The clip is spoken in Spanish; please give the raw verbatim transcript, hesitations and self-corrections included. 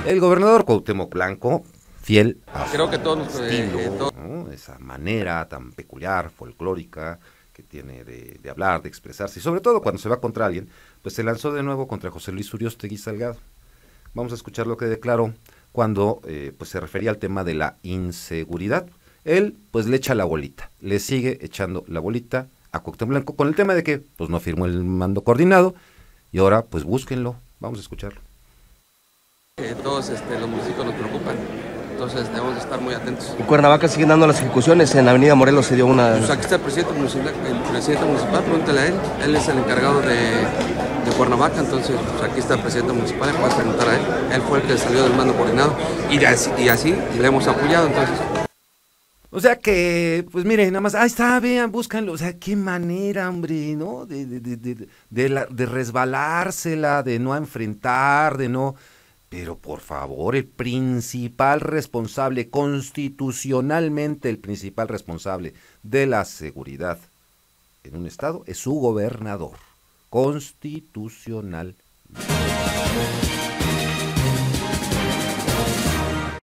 El gobernador Cuauhtémoc Blanco, fiel a su Creo que todos nos, estilo, eh, todo... ¿no? Esa manera tan peculiar, folclórica, que tiene de, de hablar, de expresarse, y sobre todo cuando se va contra alguien, pues se lanzó de nuevo contra José Luis Uriostegui Salgado. Vamos a escuchar lo que declaró cuando eh, pues se refería al tema de la inseguridad. Él pues le echa la bolita, le sigue echando la bolita a Cuauhtémoc Blanco con el tema de que pues no firmó el mando coordinado y ahora pues búsquenlo. Vamos a escucharlo. Eh, todos este, los municipios nos preocupan, entonces debemos de estar muy atentos. En Cuernavaca siguen dando las ejecuciones, en Avenida Morelos se dio una... Pues aquí está el presidente municipal, el presidente municipal, pregúntale a él, él es el encargado de, de Cuernavaca, entonces pues aquí está el presidente municipal, puedes preguntar a él, él fue el que salió del mando coordinado y así, y así le hemos apoyado, entonces... O sea que, pues mire, nada más, ahí está, vean, búscanlo, o sea, qué manera, hombre, ¿no? De, de, de, de, de, la, de resbalársela, de no enfrentar, de no... Pero por favor, el principal responsable, constitucionalmente el principal responsable de la seguridad en un estado es su gobernador, constitucional.